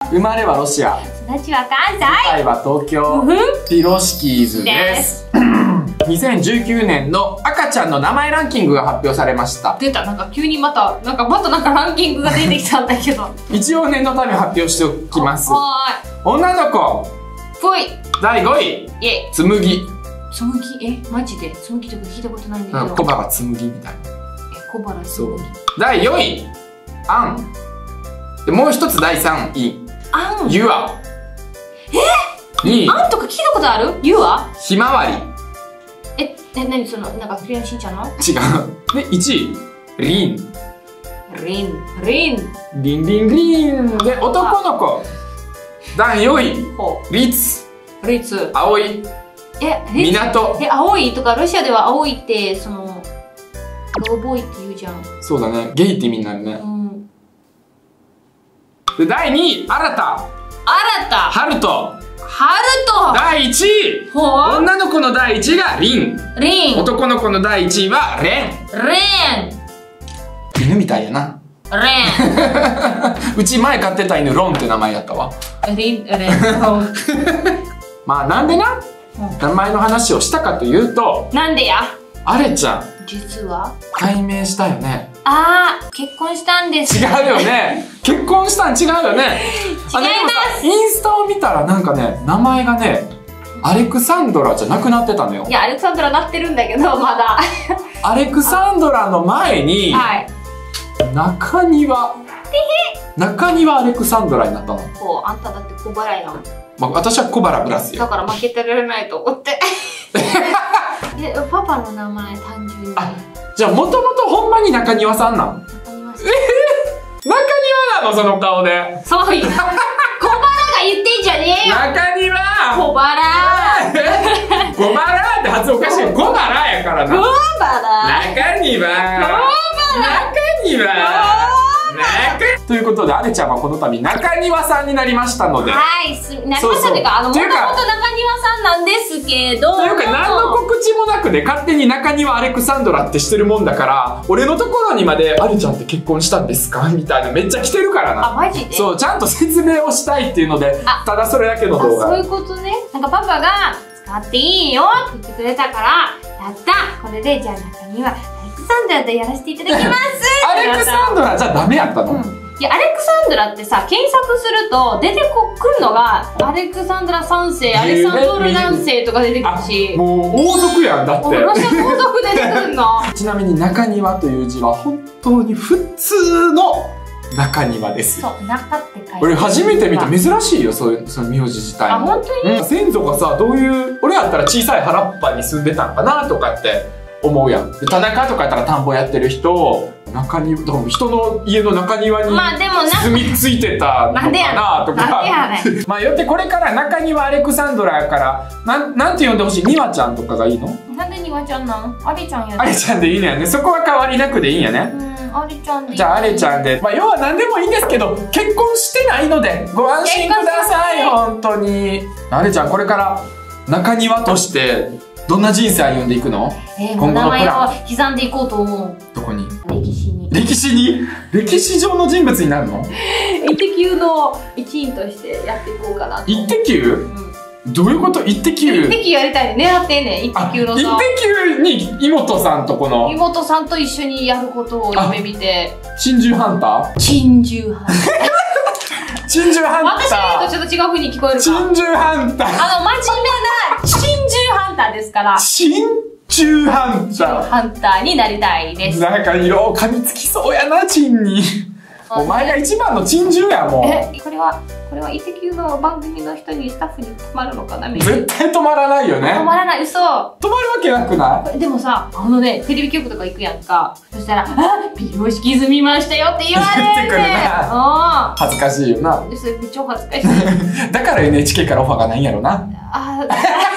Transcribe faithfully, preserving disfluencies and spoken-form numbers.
生まれはロシア、 育ちは関西、 舞台は東京、ピロシキーズです。にせんじゅうきゅうねんの赤ちゃんの名前ランキングが発表されました。 出た、なんか急にまたなんかまたなんかランキングが出てきたんだけど一応念のため発表しておきます。 は女の子ーいぽいだいごい、 イエイ。 つむぎ。 つむぎ、えマジでつむぎとか聞いたことないんだけど、 小原つむぎみたいな。 え小原つむぎ。 だいよんい、あん。でもう一つだいさんい、 あん。 ゆあ。えにい、 あんとか聞いたことある？ゆはひまわり。 え、え、なにその、なんかクレヨンしんちゃんの？ 違う。で、いちい、りん。 リン、リン。 りんりんりん。で、男の子。だいよんい、 ほりつ。 う。リツ。 あおい。 え、 みなと。 え、青いとか、ロシアでは青いって、その、ローボーイって言うじゃん。 そうだね。ゲイって意味になるねう。ん。 で、だいにい、新た。 新た。 ハルト。 ハルト。 だいいちい、 ほう。 女の子のだいいちいがりん。 リン。 男の子のだいいちいはレン。 レン。 犬みたいやな。 レうち前飼ってた犬ロンって名前やったわ。 ン。リン、レン。 まあなんでな、名前の話をしたかというと、 なんでや。 あれちゃん実は改名したよね。 ああ、結婚したんです。 違うよね。結婚したん違うよね。 違います。 インスタを見たらなんかね、名前がね、アレクサンドラじゃなくなってたのよ。 いや、アレクサンドラなってるんだけど、まだ。 アレクサンドラの前に、 はい。 中庭。中庭アレクサンドラになったの。 こう、あんただって小払いなの。 まあ、私は小原ブラスよ。 だから負けてられないと思って。え、パパの名前単純に。 あ、じゃあもともとほんまに中庭さんなん？ わかりました。 中庭なのその顔で。 そういう。小腹が言ってんじゃねえよ。 中庭。 小腹。 小腹って発音おかしい。小腹やからな。 小腹。 中庭。 小腹。 中庭。ということで、あれちゃんはこの度中庭さんになりましたので。 はい、す、なりましたというか、あの、もともと中庭さんなんですけど。 というか、何の告知もなくね、勝手に中庭アレクサンドラってしてるもんだから、俺のところにまで、あれちゃんって結婚したんですかみたいな、めっちゃ来てるからな。 あ、マジで？ そう、ちゃんと説明をしたいっていうので、ただそれだけの動画。 そういうことね。なんかパパが、使っていいよって言ってくれたから、やったこれで、じゃあ中庭アレクサンドラでやらせていただきますアレクサンドラじゃダメやったの？ うん、いや、アレクサンドラってさ、検索すると出てこくるのがアレクサンドラさんせい、アレクサンドル何世とか出てくるし、 もう王族やんだって。 ロシア皇族出てくるの。 ちなみに中庭という字は本当に普通の中庭ですよ。 そう、中って書いてある。 俺初めて見て珍しいよ、そういうその名字自体も。 あ、本当に？ うん、先祖がさ、どういう、俺やったら小さい原っぱに住んでたんかなとかって思うやん。で、田中とかやったら田んぼやってる人、中庭、人の家の中庭にまあでもな住み着いてたのかなとか。 なんでやねん。 まあよってこれから中庭アレクサンドラやから、なん、なんて呼んでほしい？ニワちゃんとかがいいの？ なんでニワちゃんなん？アレちゃんやで。 アレちゃんでいいのやね。そこは変わりなくでいいんやね。 うん、アレちゃんでいい。 じゃあアレちゃんで。まあ要は何でもいいんですけど、結婚してないのでご安心ください、本当に。アレちゃんこれから中庭としてどんな人生歩んでいくの？ えー、もう名前を刻んでいこうと思う。 どこに？ 歴史に。 歴史に？歴史上の人物になるの？ イッテ Q の一員としてやっていこうかな。 イッテ Q？ うん、どういうこと？イッテ Q？ イッテ Q やりたいね。狙ってんねん。イッテ Q のさ。 イッテ Q に妹さんとこの。 妹さんと一緒にやることを夢見て。 珍獣ハンター？ 珍獣ハンター。 珍獣ハンター。 私が言うとちょっと違う風に聞こえるか。 珍獣ハンター。 あの、真面目な珍獣ハンターですから。 珍獣ハンター。 ハンターになりたいです。 なんかよう噛みつきそうやな、チンに。お前が一番の珍獣やもん。 え、これは、これはイッテ Q の番組の人にスタッフに止まるのかな？ 絶対止まらないよね。 止まらない、嘘。 止まるわけなくない？ でもさ、あのね、テレビ局とか行くやんか。そしたら、あ、美容式済みましたよって言われる言ってくるな。 あ恥ずかしいよな。 それめっちゃ恥ずかしい。 だから エヌエイチケー からオファーがないんやろな。 あ